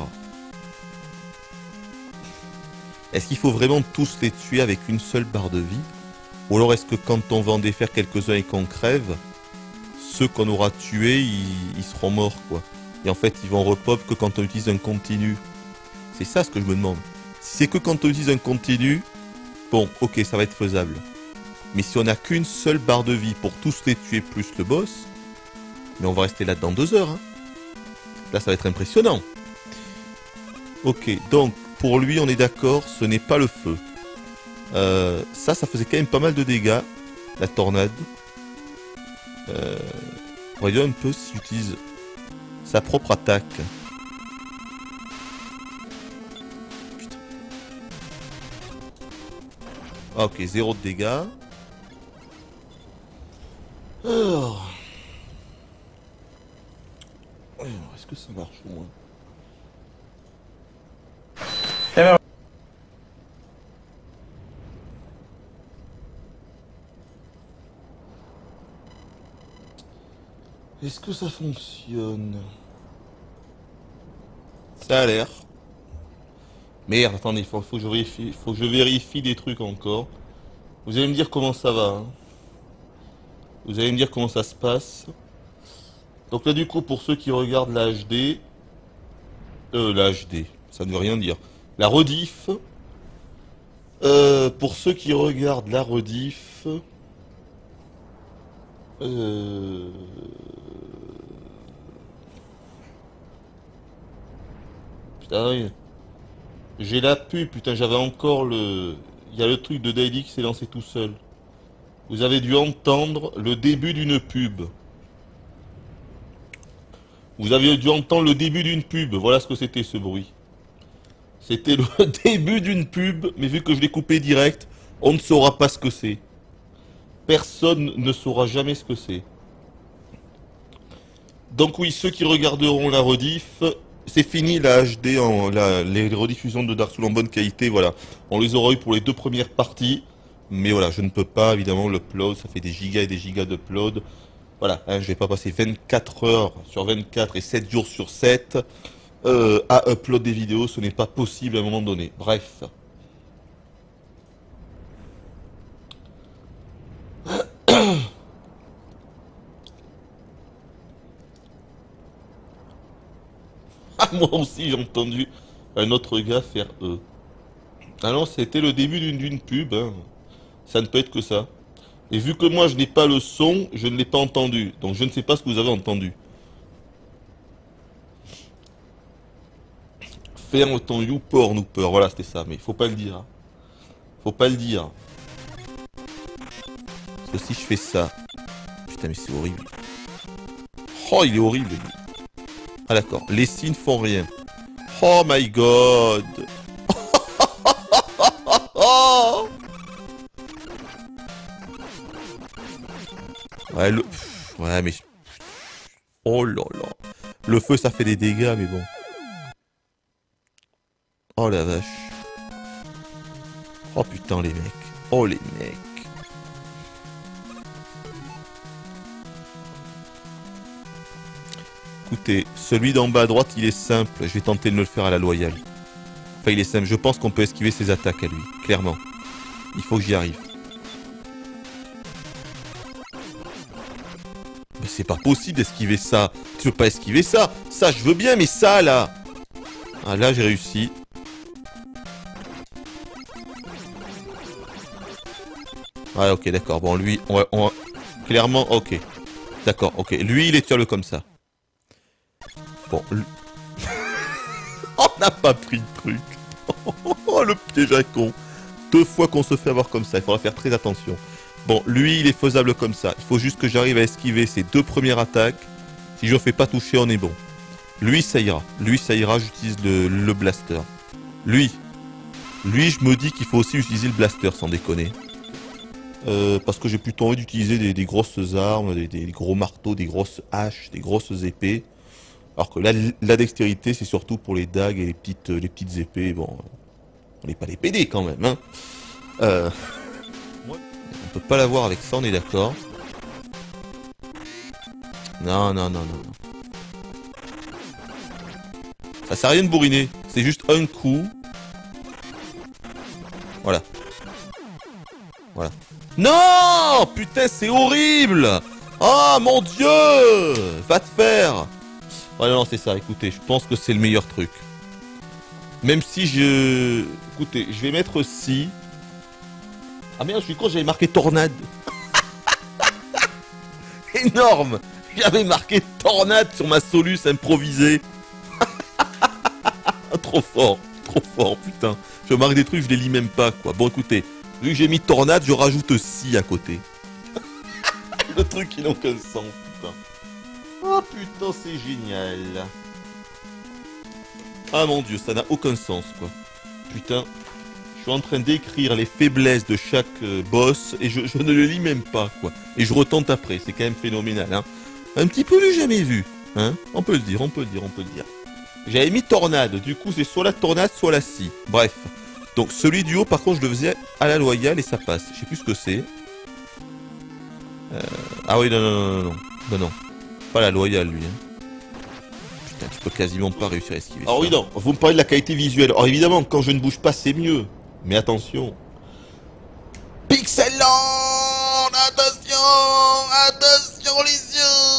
Est-ce qu'il faut vraiment tous les tuer avec une seule barre de vie? Ou alors est-ce que quand on va en défaire quelques-uns et qu'on crève, ceux qu'on aura tués, ils seront morts, quoi. Et en fait, ils vont repop que quand on utilise un continu. C'est ça ce que je me demande. Si c'est que quand on utilise un continu, bon, ok, ça va être faisable. Mais si on n'a qu'une seule barre de vie pour tous les tuer plus le boss, mais on va rester là-dedans 2 heures. Hein. Là, ça va être impressionnant. Ok, donc, pour lui, on est d'accord, ce n'est pas le feu. Ça faisait quand même pas mal de dégâts, la tornade. Voyons un peu si j'utilise sa propre attaque. Putain. Ah, ok, 0 de dégâts. Alors... Est-ce que ça marche au moins? Est-ce que ça fonctionne? Ça a l'air. Merde, attendez, faut que je vérifie, faut que je vérifie des trucs encore. Vous allez me dire comment ça va. Hein. Vous allez me dire comment ça se passe. Donc là, du coup, pour ceux qui regardent la HD... la HD, ça ne veut rien dire. La rediff... pour ceux qui regardent la rediff... Putain, oui. J'ai la pub, putain, j'avais encore le... Il y a le truc de Daily qui s'est lancé tout seul. Vous avez dû entendre le début d'une pub. Vous avez dû entendre le début d'une pub. Voilà ce que c'était ce bruit. C'était le début d'une pub, mais vu que je l'ai coupé direct, on ne saura pas ce que c'est. Personne ne saura jamais ce que c'est. Donc oui, ceux qui regarderont la rediff, c'est fini la HD, les rediffusions de Dark Souls en bonne qualité, voilà. On les aura eu pour les 2 premières parties, mais voilà, je ne peux pas évidemment l'upload, ça fait des gigas et des gigas d'upload. Voilà, hein, je vais pas passer 24 heures sur 24 et 7 jours sur 7 à upload des vidéos, ce n'est pas possible à un moment donné. Bref. Ah, moi aussi j'ai entendu un autre gars faire E. Ah non, c'était le début d'une pub, hein. Ça ne peut être que ça. Et vu que moi je n'ai pas le son, je ne l'ai pas entendu. Donc je ne sais pas ce que vous avez entendu. Ferme ton YouPorn ou peur, voilà c'était ça, mais faut pas le dire. Hein. Faut pas le dire. Parce que si je fais ça... Putain mais c'est horrible. Oh il est horrible lui. Ah d'accord, les signes font rien. Oh my god. Oh ouais, ouais, mais... Oh là là. Le feu, ça fait des dégâts, mais bon. Oh la vache. Oh putain, les mecs. Oh les mecs. Écoutez, celui d'en bas à droite, il est simple. Je vais tenter de me le faire à la loyale. Enfin, il est simple. Je pense qu'on peut esquiver ses attaques à lui. Clairement. Il faut que j'y arrive. Mais c'est pas possible d'esquiver ça. Tu veux pas esquiver ça? Ça, je veux bien, mais ça, là. Ah, là, j'ai réussi. Ah, ok, d'accord. Bon, lui, on va... Clairement, ok. D'accord, ok. Lui, il est tuable comme ça. Bon, on n'a pas pris le truc. Oh, le piège à con. 2 fois qu'on se fait avoir comme ça. Il faudra faire très attention. Bon, lui, il est faisable comme ça. Il faut juste que j'arrive à esquiver ses 2 premières attaques. Si je ne fais pas toucher, on est bon. Lui, ça ira. Lui, ça ira, j'utilise le blaster. Lui, je me dis qu'il faut aussi utiliser le blaster, sans déconner. Parce que j'ai plutôt envie d'utiliser des grosses armes, des gros marteaux, des grosses haches, des grosses épées. Alors que là, la dextérité, c'est surtout pour les dagues et les petites épées. Bon, on n'est pas des PD quand même, hein. On peut pas l'avoir avec ça, on est d'accord. Non, non, non, non. Ça sert à rien de bourriner. C'est juste un coup. Voilà. Voilà. Non! Putain, c'est horrible! Oh mon dieu! Va te faire! Ouais, non, c'est ça, écoutez, je pense que c'est le meilleur truc. Même si je... Écoutez, je vais mettre si... Ah merde, je suis con, j'avais marqué tornade. Énorme! J'avais marqué tornade sur ma Solus improvisée. Trop fort, putain. Je marque des trucs, je les lis même pas, quoi. Bon, écoutez, vu que j'ai mis tornade, je rajoute si à côté. Le truc qui n'a aucun sens, putain. Oh putain, c'est génial. Ah mon dieu, ça n'a aucun sens, quoi. Putain, je suis en train d'écrire les faiblesses de chaque boss et je ne le lis même pas, quoi. Et je retente après, c'est quand même phénoménal, hein. Un petit peu du jamais vu, hein. On peut le dire. J'avais mis tornade, du coup c'est soit la tornade, soit la scie. Bref. Donc celui du haut, par contre, je le faisais à la loyale et ça passe. Je sais plus ce que c'est. Ah oui, non. Pas la loyale, lui. Hein. Putain, tu peux quasiment pas réussir à esquiver. Alors oui, non, vous me parlez de la qualité visuelle. Alors évidemment, quand je ne bouge pas, c'est mieux. Mais attention. Pixeland! Attention les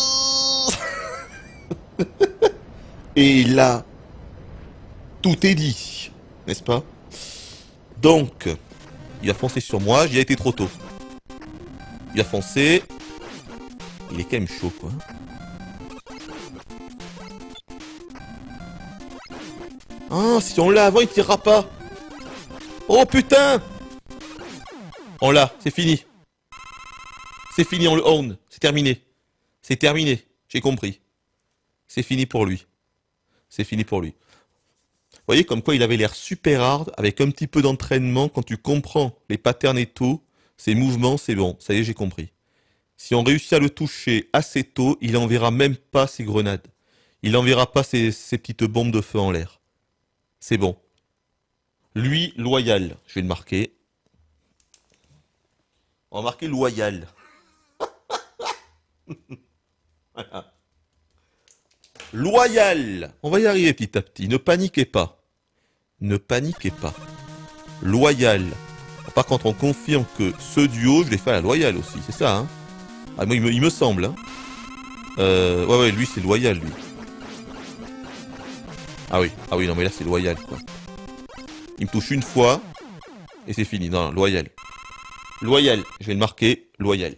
yeux. Et là, tout est dit, n'est-ce pas? Donc, il a foncé sur moi, j'y ai été trop tôt. Il a foncé. Il est quand même chaud, quoi. Ah, si on l'a avant, il tirera pas. Oh putain! On l'a, c'est fini. C'est fini, on le own. C'est terminé. C'est terminé, j'ai compris. C'est fini pour lui. C'est fini pour lui. Vous voyez comme quoi il avait l'air super hard, avec un petit peu d'entraînement, quand tu comprends les patterns et tout, ses mouvements, c'est bon, ça y est, j'ai compris. Si on réussit à le toucher assez tôt, il enverra même pas ses grenades. Il enverra pas ses petites bombes de feu en l'air. C'est bon. Lui, loyal, je vais le marquer. On va marquer loyal. Voilà. Loyal. On va y arriver petit à petit. Ne paniquez pas. Ne paniquez pas. Loyal. Par contre, on confirme que ce duo, je l'ai fait à la loyale aussi. C'est ça, hein? Ah, moi, il me semble, hein. Ouais, lui, c'est loyal, lui. Ah oui, non, mais là, c'est loyal, quoi. Il me touche une fois, et c'est fini. Non, loyal. Loyal. Je vais le marquer, loyal.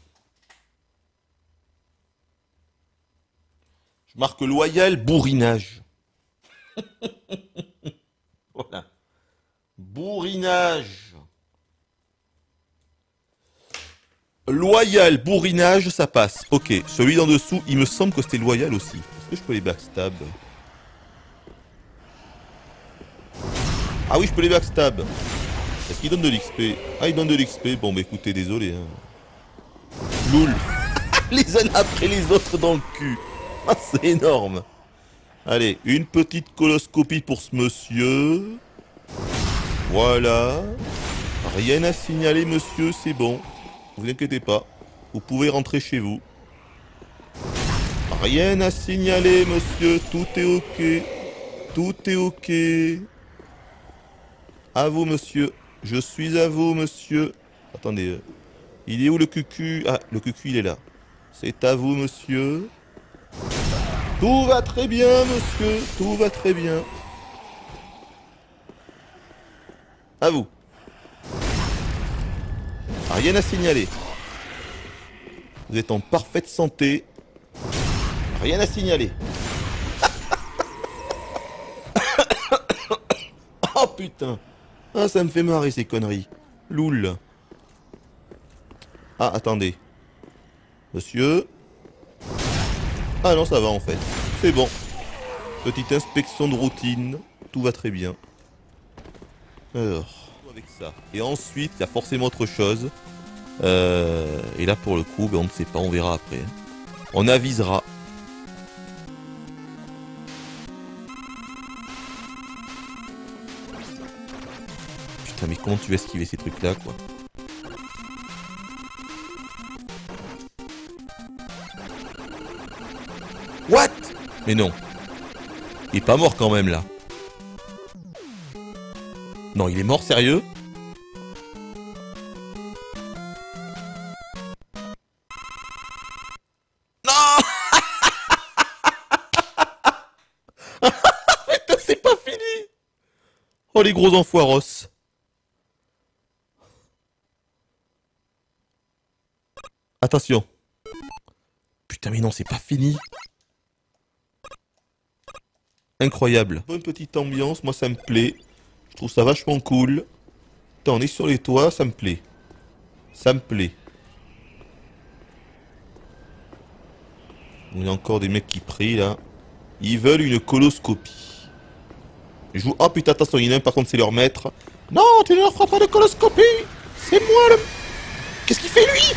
Je marque loyal, bourrinage. Voilà. Bourrinage. Loyal, bourrinage, ça passe. Ok, celui d'en dessous, il me semble que c'était loyal aussi. Est-ce que je peux les backstab? Ah oui, je peux les backstab. Est-ce qu'il donne de l'XP? Ah, il donne de l'XP. Bon, bah écoutez, désolé. Hein. Loul. Les uns après les autres dans le cul. Ah, c'est énorme. Allez, une petite coloscopie pour ce monsieur. Voilà. Rien à signaler, monsieur, c'est bon. Vous inquiétez pas. Vous pouvez rentrer chez vous. Rien à signaler, monsieur. Tout est ok. Tout est ok. À vous, monsieur. Je suis à vous, monsieur. Attendez. Il est où le cucu? Ah, le cucu, il est là. C'est à vous, monsieur. Tout va très bien, monsieur. Tout va très bien. À vous. Rien à signaler. Vous êtes en parfaite santé. Rien à signaler. Oh putain. Ah, ça me fait marrer ces conneries. Loul. Ah, attendez. Monsieur. Ah non, ça va en fait. C'est bon. Petite inspection de routine. Tout va très bien. Alors, avec ça. Et ensuite, il y a forcément autre chose. Et là, pour le coup, ben, on ne sait pas, on verra après. On avisera. Putain, mais comment tu vas esquiver ces trucs-là, quoi? What? Mais non. Il est pas mort quand même, là. Non, il est mort, sérieux? Non. Putain, c'est pas fini. Oh, les gros enfoiros. Attention. Putain, mais non, c'est pas fini. Incroyable. Bonne petite ambiance, moi ça me plaît. Je trouve ça vachement cool. Putain, on est sur les toits, ça me plaît. Ça me plaît. Il y a encore des mecs qui prient là. Ils veulent une coloscopie. Je vous... Oh putain, attention, il y en a un par contre, c'est leur maître. Non, tu ne leur feras pas de coloscopie. C'est moi le... Qu'est-ce qu'il fait lui?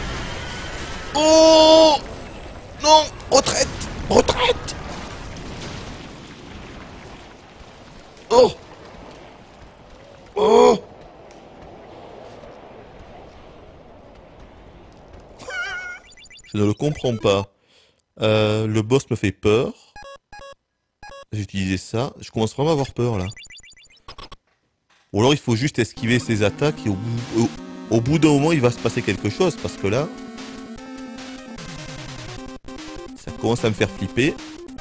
Oh non, retraite. Retraite. Oh. Oh. Je ne le comprends pas. Le boss me fait peur. J'ai utilisé ça. Je commence vraiment à avoir peur là. Ou alors il faut juste esquiver ses attaques et au bout d'un moment il va se passer quelque chose. Parce que là... ça commence à me faire flipper.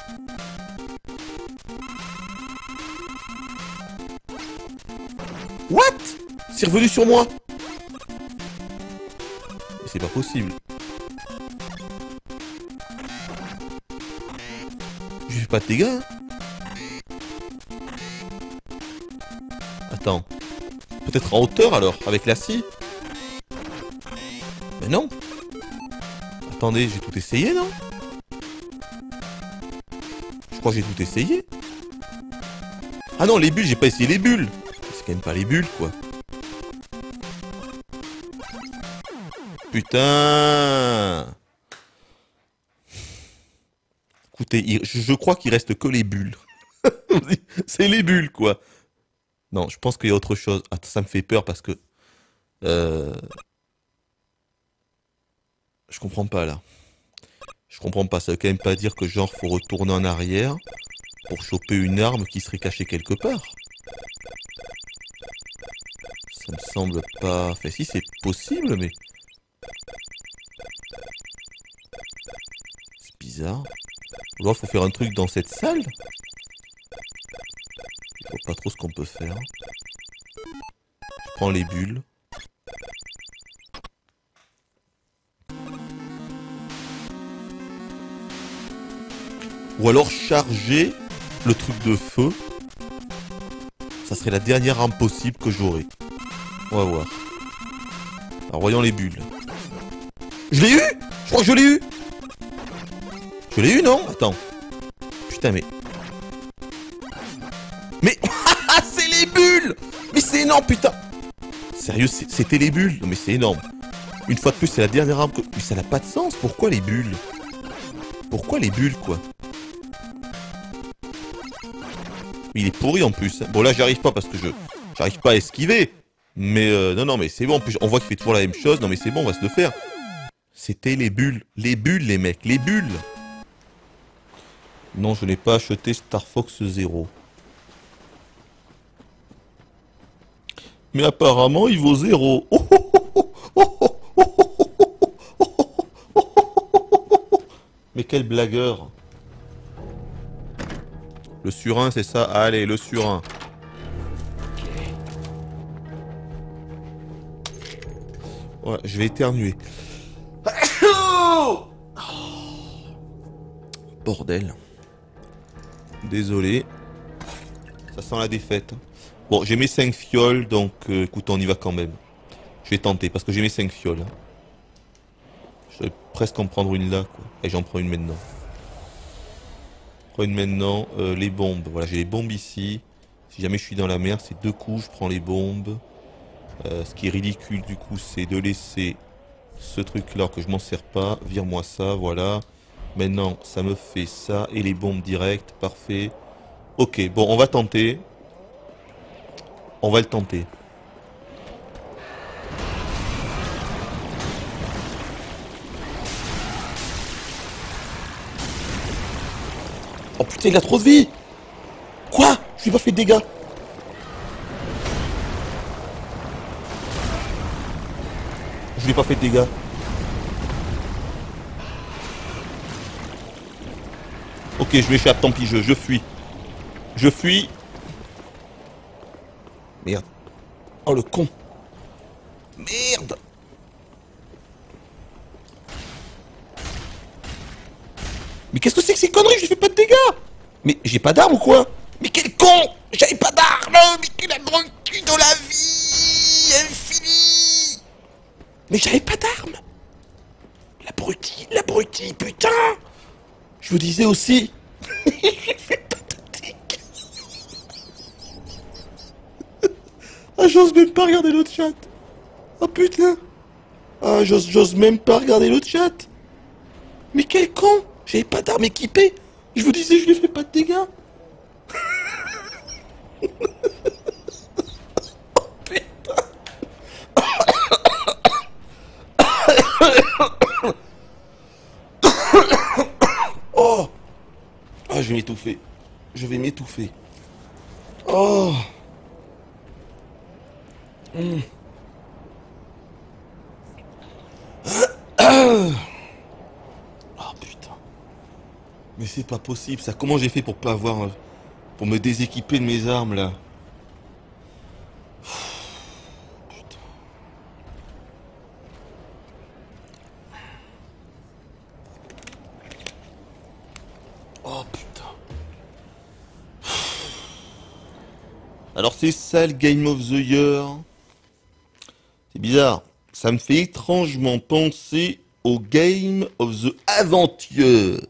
What? C'est revenu sur moi. Mais c'est pas possible. Je fais pas de dégâts. Hein. Attends. Peut-être en hauteur alors, avec la scie. Mais non. Attendez, j'ai tout essayé, non? Je crois que j'ai tout essayé. Ah non, les bulles, j'ai pas essayé les bulles. C'est quand même pas les bulles, quoi. Putain. Écoutez, je crois qu'il reste que les bulles. C'est les bulles, quoi. Non, je pense qu'il y a autre chose. Attends, ça me fait peur parce que... Je comprends pas, là. Je comprends pas. Ça veut quand même pas dire que, genre, faut retourner en arrière pour choper une arme qui serait cachée quelque part. Ça me semble pas... Enfin, si, c'est possible, mais... C'est bizarre. Ou alors, faut faire un truc dans cette salle. Je vois pas trop ce qu'on peut faire. Je prends les bulles. Ou alors charger le truc de feu. Ça serait la dernière arme possible que j'aurai. On va voir. Alors voyons les bulles. Je l'ai eu! Je crois que je l'ai eu! Je l'ai eu, non? Attends. Putain, mais... Mais... c'est les bulles! Mais c'est énorme, putain! Sérieux, c'était les bulles? Non mais c'est énorme. Une fois de plus, c'est la dernière arme que... Mais ça n'a pas de sens. Pourquoi les bulles? Pourquoi les bulles, quoi? Il est pourri en plus. Bon là, j'y arrive pas parce que j'arrive pas à esquiver. Mais non, non, mais c'est bon. En plus, on voit qu'il fait toujours la même chose. Non mais c'est bon, on va se le faire. C'était les bulles. Les bulles, les mecs. Les bulles. Non, je n'ai pas acheté Star Fox 0. Mais apparemment, il vaut 0. Mais quel blagueur. Le surin, c'est ça? Allez, le surin. Ouais, je vais éternuer. Bordel. Désolé. Ça sent la défaite. Bon, j'ai mes 5 fioles, donc écoute, on y va quand même. Je vais tenter, parce que j'ai mes 5 fioles. Je vais presque en prendre une là, quoi. Et j'en prends une maintenant. Je prends une maintenant. Les bombes. Voilà, j'ai les bombes ici. Si jamais je suis dans la mer, c'est 2 coups, je prends les bombes. Ce qui est ridicule, du coup, c'est de laisser ce truc-là que je m'en sers pas. Vire-moi ça, voilà. Maintenant, ça me fait ça. Et les bombes directes, parfait. Ok, bon, on va tenter. On va le tenter. Oh putain, il a trop de vie. Quoi? Je lui ai pas fait de dégâts. Je lui ai pas fait de dégâts. Ok, je m'échappe, tant pis, je fuis. Je fuis. Merde. Oh le con. Merde. Mais qu'est-ce que c'est que ces conneries? Je lui fais pas de dégâts. Mais j'ai pas d'arme ou quoi? Mais quel con! J'avais pas d'arme! Mais quel abruti de la vie infinie! Mais j'avais pas d'arme! L'abruti, putain! Je vous disais aussi... J'ai fait pas de dégâts. Ah, j'ose même pas regarder le chat! Oh putain! Ah, j'ose même pas regarder le chat! Mais quel con! J'avais pas d'arme équipée! Je vous disais, je lui fais pas de dégâts! Oh! Ah, je vais m'étouffer. Je vais m'étouffer. Oh! Oh putain. Mais c'est pas possible ça. Comment j'ai fait pour pas avoir... pour me déséquiper de mes armes là? Putain. Oh putain. Alors c'est ça le Game of the Year. C'est bizarre. Ça me fait étrangement penser au Game of the Aventure.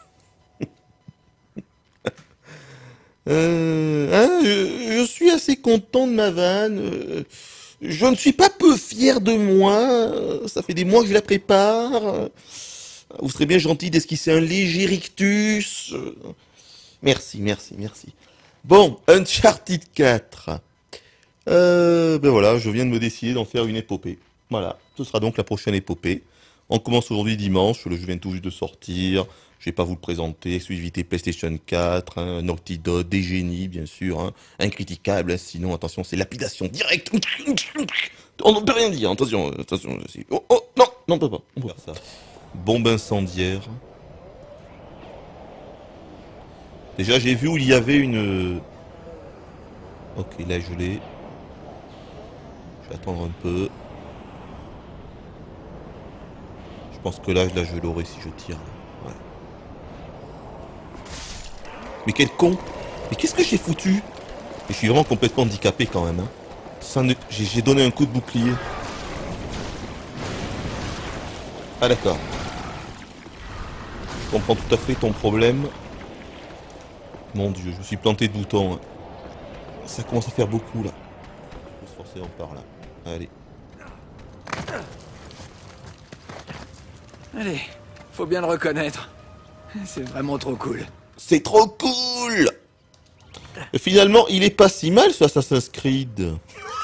Je suis assez content de ma vanne. Je ne suis pas peu fier de moi. Ça fait des mois que je la prépare. Vous serez bien gentil d'esquisser un léger rictus. Merci, merci, merci. Bon, Uncharted 4. Ben voilà, je viens de me décider d'en faire une épopée. Voilà, ce sera donc la prochaine épopée. On commence aujourd'hui dimanche, le jeu vient tout juste de sortir. Je vais pas vous le présenter, exclusivité PlayStation 4, hein, Naughty Dog, des génies bien sûr, hein, incritiquable, hein, sinon attention c'est lapidation directe. On ne peut rien dire, attention, attention. Oh, oh, non, non on peut pas, on peut faire ça. Bombe incendiaire. Déjà j'ai vu où il y avait une... Ok, là je l'ai. Je vais attendre un peu. Je pense que là je l'aurai si je tire. Ouais. Mais quel con! Mais qu'est-ce que j'ai foutu? Et je suis vraiment complètement handicapé quand même. Hein. J'ai donné un coup de bouclier. Ah d'accord. Je comprends tout à fait ton problème. Mon dieu, je me suis planté de bouton. Hein. Ça commence à faire beaucoup là. Je vais se forcer en par là. Allez. Allez, faut bien le reconnaître. C'est vraiment trop cool. C'est trop cool! Et finalement, il est pas si mal ce Assassin's Creed.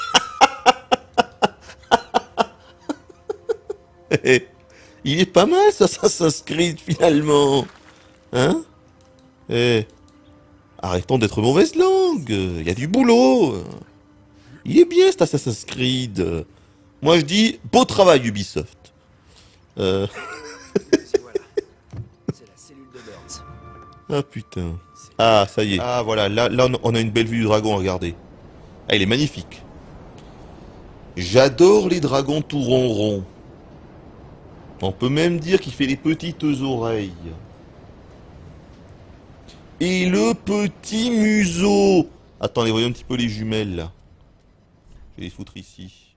Il est pas mal ce Assassin's Creed finalement. Hein? Arrêtons d'être mauvaise langue. Il y a du boulot. Il est bien cet Assassin's Creed. Moi je dis beau travail Ubisoft. Voilà. C'est la cellule de Burns. Ah putain. Ah ça y est. Ah voilà, là on a une belle vue du dragon, regardez. Ah il est magnifique. J'adore les dragons tout ronrons. On peut même dire qu'il fait les petites oreilles. Et le petit museau. Attendez, voyons un petit peu les jumelles là. Je vais les foutre ici.